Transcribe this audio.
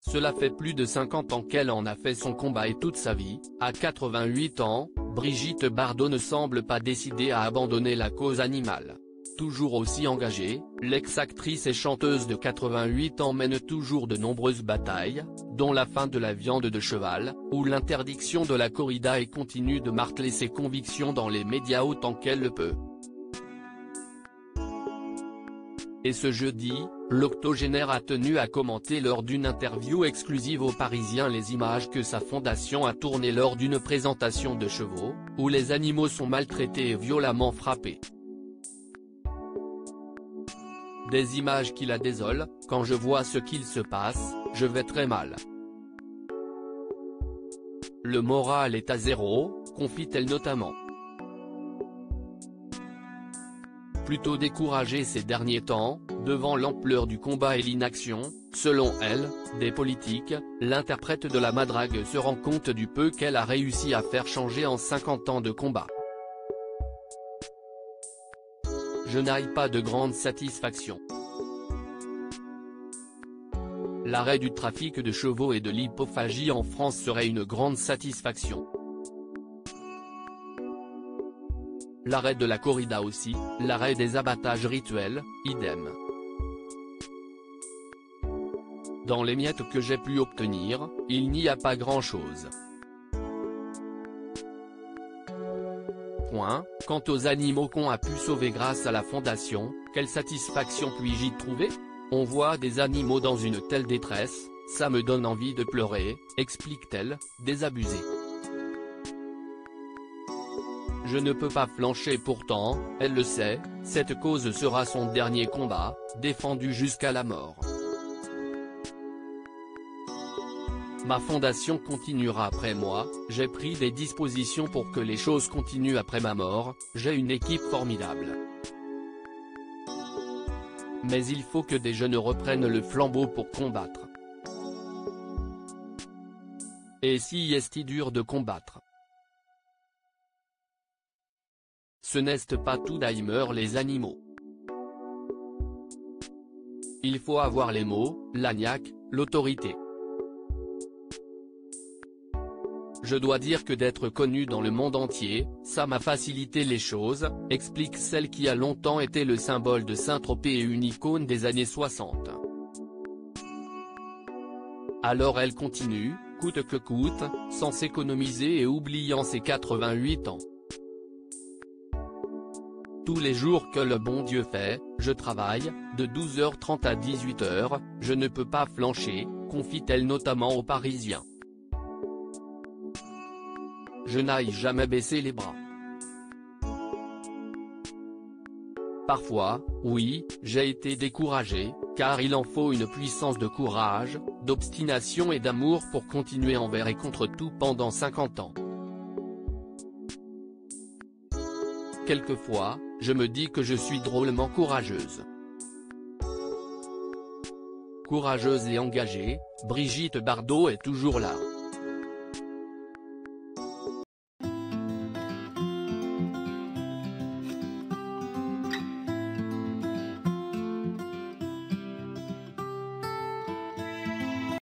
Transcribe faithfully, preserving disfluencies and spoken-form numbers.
Cela fait plus de cinquante ans qu'elle en a fait son combat et toute sa vie. À quatre-vingt-huit ans, Brigitte Bardot ne semble pas décidée à abandonner la cause animale. Toujours aussi engagée, l'ex-actrice et chanteuse de quatre-vingt-huit ans mène toujours de nombreuses batailles, dont la fin de la viande de cheval, ou l'interdiction de la corrida, et continue de marteler ses convictions dans les médias autant qu'elle le peut. Et ce jeudi, l'octogénaire a tenu à commenter lors d'une interview exclusive aux Parisiens les images que sa fondation a tournées lors d'une présentation de chevaux, où les animaux sont maltraités et violemment frappés. Des images qui la désolent. Quand je vois ce qu'il se passe, je vais très mal. Le moral est à zéro, confie-t-elle notamment. Plutôt découragée ces derniers temps, devant l'ampleur du combat et l'inaction, selon elle, des politiques, l'interprète de la madrague se rend compte du peu qu'elle a réussi à faire changer en cinquante ans de combat. Je n'aille pas de grande satisfaction. L'arrêt du trafic de chevaux et de l'hypophagie en France serait une grande satisfaction. L'arrêt de la corrida aussi, l'arrêt des abattages rituels, idem. Dans les miettes que j'ai pu obtenir, il n'y a pas grand-chose. Point. Quant aux animaux qu'on a pu sauver grâce à la fondation, quelle satisfaction puis-je y trouver? On voit des animaux dans une telle détresse, ça me donne envie de pleurer, explique-t-elle, désabusée. Je ne peux pas flancher pourtant, elle le sait, cette cause sera son dernier combat, défendu jusqu'à la mort. Ma fondation continuera après moi, j'ai pris des dispositions pour que les choses continuent après ma mort, j'ai une équipe formidable. Mais il faut que des jeunes reprennent le flambeau pour combattre. Et si est dur de combattre. Ce n'est pas tout d'aimer les animaux. Il faut avoir les mots, l'agnac, l'autorité. Je dois dire que d'être connu dans le monde entier, ça m'a facilité les choses, explique celle qui a longtemps été le symbole de Saint-Tropez et une icône des années soixante. Alors elle continue, coûte que coûte, sans s'économiser et oubliant ses quatre-vingt-huit ans. Tous les jours que le bon Dieu fait, je travaille, de douze heures trente à dix-huit heures, je ne peux pas flancher, confie-t-elle notamment aux Parisiens. Je n'aille jamais baisser les bras. Parfois, oui, j'ai été découragé, car il en faut une puissance de courage, d'obstination et d'amour pour continuer envers et contre tout pendant cinquante ans. Quelquefois, je me dis que je suis drôlement courageuse. Courageuse et engagée, Brigitte Bardot est toujours là.